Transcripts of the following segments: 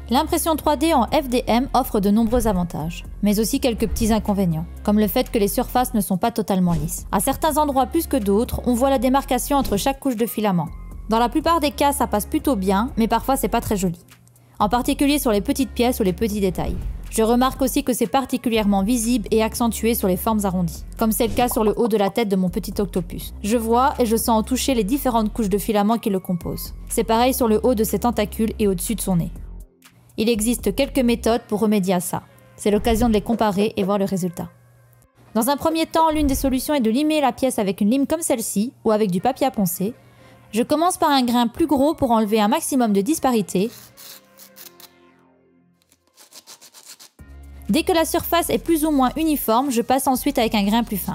L'impression 3D en FDM offre de nombreux avantages, mais aussi quelques petits inconvénients, comme le fait que les surfaces ne sont pas totalement lisses. À certains endroits plus que d'autres, on voit la démarcation entre chaque couche de filament. Dans la plupart des cas, ça passe plutôt bien, mais parfois c'est pas très joli. En particulier sur les petites pièces ou les petits détails. Je remarque aussi que c'est particulièrement visible et accentué sur les formes arrondies, comme c'est le cas sur le haut de la tête de mon petit octopus. Je vois et je sens en toucher les différentes couches de filament qui le composent. C'est pareil sur le haut de ses tentacules et au-dessus de son nez. Il existe quelques méthodes pour remédier à ça. C'est l'occasion de les comparer et voir le résultat. Dans un premier temps, l'une des solutions est de limer la pièce avec une lime comme celle-ci ou avec du papier à poncer. Je commence par un grain plus gros pour enlever un maximum de disparité. Dès que la surface est plus ou moins uniforme, je passe ensuite avec un grain plus fin.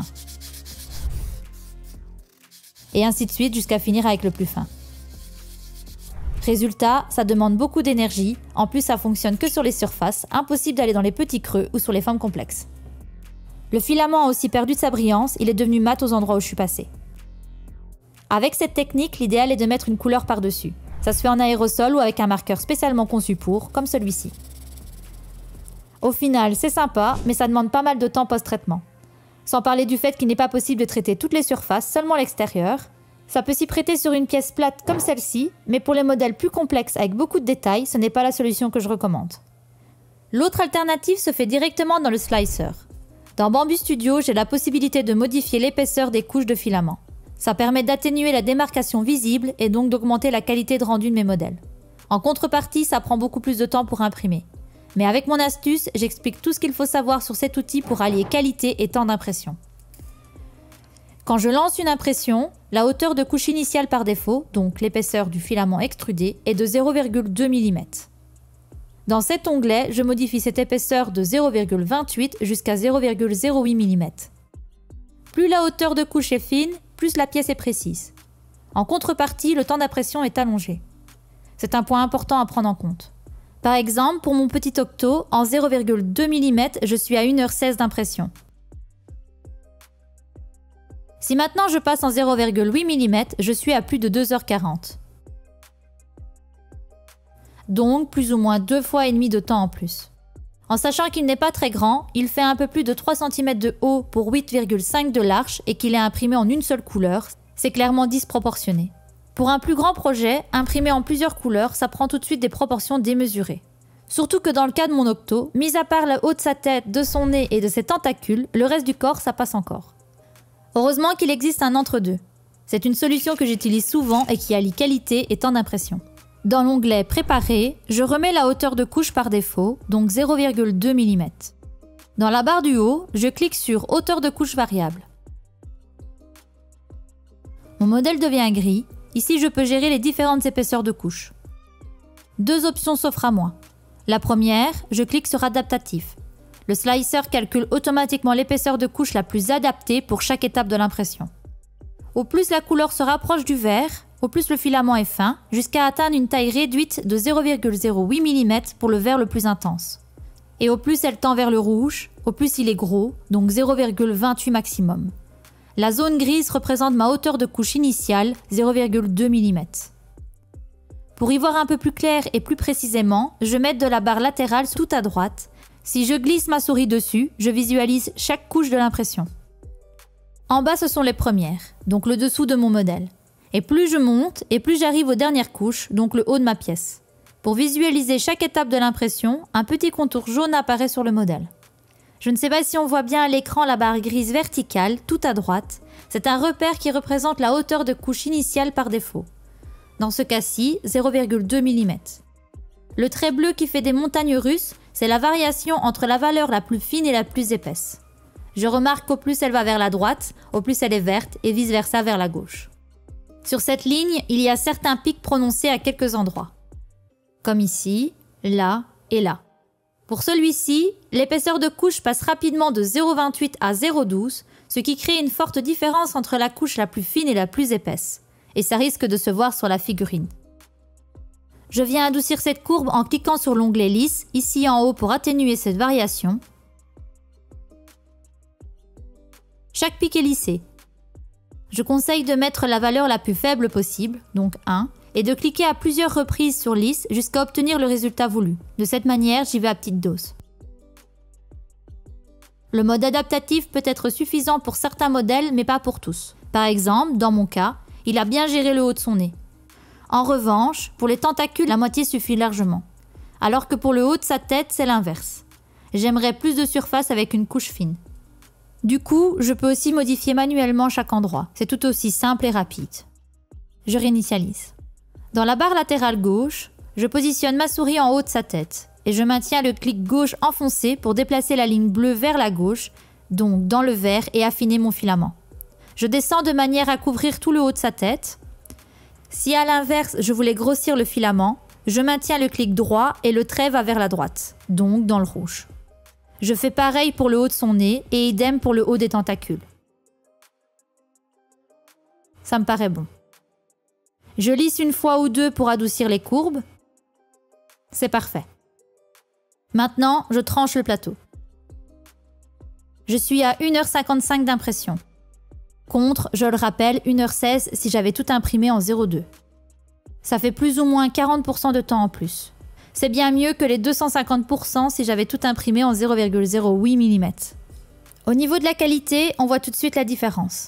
Et ainsi de suite jusqu'à finir avec le plus fin. Résultat, ça demande beaucoup d'énergie, en plus ça fonctionne que sur les surfaces, impossible d'aller dans les petits creux ou sur les formes complexes. Le filament a aussi perdu de sa brillance, il est devenu mat aux endroits où je suis passée. Avec cette technique, l'idéal est de mettre une couleur par-dessus. Ça se fait en aérosol ou avec un marqueur spécialement conçu pour, comme celui-ci. Au final, c'est sympa, mais ça demande pas mal de temps post-traitement. Sans parler du fait qu'il n'est pas possible de traiter toutes les surfaces, seulement l'extérieur. Ça peut s'y prêter sur une pièce plate comme celle-ci, mais pour les modèles plus complexes avec beaucoup de détails, ce n'est pas la solution que je recommande. L'autre alternative se fait directement dans le slicer. Dans Bambu Studio, j'ai la possibilité de modifier l'épaisseur des couches de filament. Ça permet d'atténuer la démarcation visible et donc d'augmenter la qualité de rendu de mes modèles. En contrepartie, ça prend beaucoup plus de temps pour imprimer. Mais avec mon astuce, j'explique tout ce qu'il faut savoir sur cet outil pour allier qualité et temps d'impression. Quand je lance une impression, la hauteur de couche initiale par défaut, donc l'épaisseur du filament extrudé, est de 0,2 mm. Dans cet onglet, je modifie cette épaisseur de 0,28 jusqu'à 0,08 mm. Plus la hauteur de couche est fine, plus la pièce est précise. En contrepartie, le temps d'impression est allongé. C'est un point important à prendre en compte. Par exemple, pour mon petit octo, en 0,2 mm, je suis à 1h16 d'impression. Si maintenant je passe en 0,8 mm, je suis à plus de 2h40. Donc plus ou moins 2 fois et demi de temps en plus. En sachant qu'il n'est pas très grand, il fait un peu plus de 3 cm de haut pour 8,5 de large et qu'il est imprimé en une seule couleur, c'est clairement disproportionné. Pour un plus grand projet, imprimer en plusieurs couleurs, ça prend tout de suite des proportions démesurées. Surtout que dans le cas de mon octo, mis à part le haut de sa tête, de son nez et de ses tentacules, le reste du corps, ça passe encore. Heureusement qu'il existe un entre-deux. C'est une solution que j'utilise souvent et qui allie qualité et temps d'impression. Dans l'onglet « Préparer », je remets la hauteur de couche par défaut, donc 0,2 mm. Dans la barre du haut, je clique sur « Hauteur de couche variable ». Mon modèle devient gris. Ici, je peux gérer les différentes épaisseurs de couche. Deux options s'offrent à moi. La première, je clique sur « Adaptatif ». Le slicer calcule automatiquement l'épaisseur de couche la plus adaptée pour chaque étape de l'impression. Au plus la couleur se rapproche du vert, au plus le filament est fin, jusqu'à atteindre une taille réduite de 0,08 mm pour le vert le plus intense. Et au plus elle tend vers le rouge, au plus il est gros, donc 0,28 maximum. La zone grise représente ma hauteur de couche initiale, 0,2 mm. Pour y voir un peu plus clair et plus précisément, je mets de la barre latérale tout à droite. Si je glisse ma souris dessus, je visualise chaque couche de l'impression. En bas, ce sont les premières, donc le dessous de mon modèle. Et plus je monte, et plus j'arrive aux dernières couches, donc le haut de ma pièce. Pour visualiser chaque étape de l'impression, un petit contour jaune apparaît sur le modèle. Je ne sais pas si on voit bien à l'écran la barre grise verticale, tout à droite. C'est un repère qui représente la hauteur de couche initiale par défaut. Dans ce cas-ci, 0,2 mm. Le trait bleu qui fait des montagnes russes, c'est la variation entre la valeur la plus fine et la plus épaisse. Je remarque qu'au plus elle va vers la droite, au plus elle est verte et vice-versa vers la gauche. Sur cette ligne, il y a certains pics prononcés à quelques endroits. Comme ici, là et là. Pour celui-ci, l'épaisseur de couche passe rapidement de 0,28 à 0,12, ce qui crée une forte différence entre la couche la plus fine et la plus épaisse. Et ça risque de se voir sur la figurine. Je viens adoucir cette courbe en cliquant sur l'onglet lisse, ici en haut pour atténuer cette variation. Chaque pic est lissé. Je conseille de mettre la valeur la plus faible possible, donc 1, et de cliquer à plusieurs reprises sur lisse jusqu'à obtenir le résultat voulu. De cette manière, j'y vais à petite dose. Le mode adaptatif peut être suffisant pour certains modèles, mais pas pour tous. Par exemple, dans mon cas, il a bien géré le haut de son nez. En revanche, pour les tentacules, la moitié suffit largement. Alors que pour le haut de sa tête, c'est l'inverse. J'aimerais plus de surface avec une couche fine. Du coup, je peux aussi modifier manuellement chaque endroit. C'est tout aussi simple et rapide. Je réinitialise. Dans la barre latérale gauche, je positionne ma souris en haut de sa tête et je maintiens le clic gauche enfoncé pour déplacer la ligne bleue vers la gauche, donc dans le vert, et affiner mon filament. Je descends de manière à couvrir tout le haut de sa tête. Si à l'inverse, je voulais grossir le filament, je maintiens le clic droit et le trait va vers la droite, donc dans le rouge. Je fais pareil pour le haut de son nez et idem pour le haut des tentacules. Ça me paraît bon. Je lisse une fois ou deux pour adoucir les courbes. C'est parfait. Maintenant, je tranche le plateau. Je suis à 1h55 d'impression. Contre, je le rappelle, 1h16 si j'avais tout imprimé en 0,2. Ça fait plus ou moins 40% de temps en plus. C'est bien mieux que les 250% si j'avais tout imprimé en 0,08 mm. Au niveau de la qualité, on voit tout de suite la différence.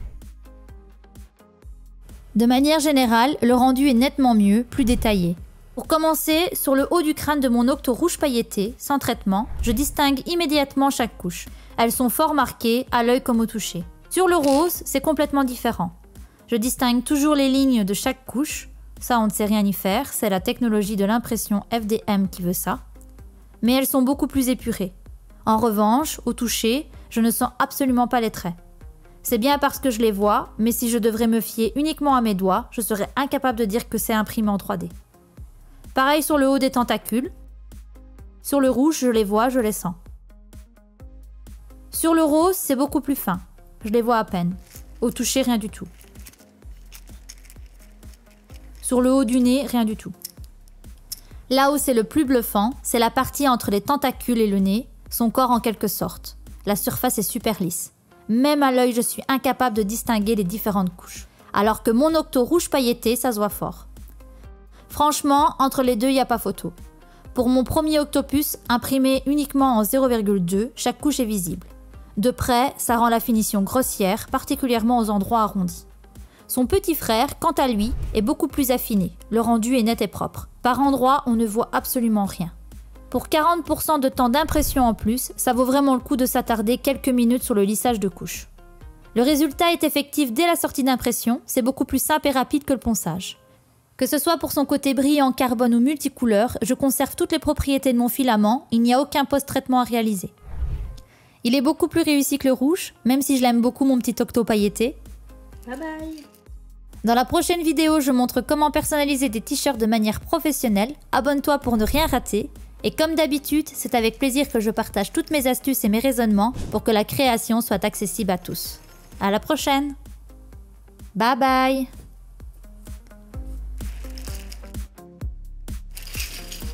De manière générale, le rendu est nettement mieux, plus détaillé. Pour commencer, sur le haut du crâne de mon octo rouge pailleté, sans traitement, je distingue immédiatement chaque couche. Elles sont fort marquées, à l'œil comme au toucher. Sur le rose, c'est complètement différent. Je distingue toujours les lignes de chaque couche. Ça, on ne sait rien y faire, c'est la technologie de l'impression FDM qui veut ça. Mais elles sont beaucoup plus épurées. En revanche, au toucher, je ne sens absolument pas les traits. C'est bien parce que je les vois, mais si je devrais me fier uniquement à mes doigts, je serais incapable de dire que c'est imprimé en 3D. Pareil sur le haut des tentacules. Sur le rouge, je les vois, je les sens. Sur le rose, c'est beaucoup plus fin. Je les vois à peine. Au toucher, rien du tout. Sur le haut du nez, rien du tout. Là où c'est le plus bluffant, c'est la partie entre les tentacules et le nez, son corps en quelque sorte. La surface est super lisse. Même à l'œil, je suis incapable de distinguer les différentes couches. Alors que mon octo rouge pailleté, ça se voit fort. Franchement, entre les deux, il n'y a pas photo. Pour mon premier octopus, imprimé uniquement en 0,2, chaque couche est visible. De près, ça rend la finition grossière, particulièrement aux endroits arrondis. Son petit frère, quant à lui, est beaucoup plus affiné. Le rendu est net et propre. Par endroits, on ne voit absolument rien. Pour 40% de temps d'impression en plus, ça vaut vraiment le coup de s'attarder quelques minutes sur le lissage de couches. Le résultat est effectif dès la sortie d'impression, c'est beaucoup plus simple et rapide que le ponçage. Que ce soit pour son côté brillant, carbone ou multicouleur, je conserve toutes les propriétés de mon filament, il n'y a aucun post-traitement à réaliser. Il est beaucoup plus réussi que le rouge, même si je l'aime beaucoup mon petit octo pailleté. Bye bye. Dans la prochaine vidéo, je montre comment personnaliser des t-shirts de manière professionnelle. Abonne-toi pour ne rien rater. Et comme d'habitude, c'est avec plaisir que je partage toutes mes astuces et mes raisonnements pour que la création soit accessible à tous. À la prochaine. Bye bye.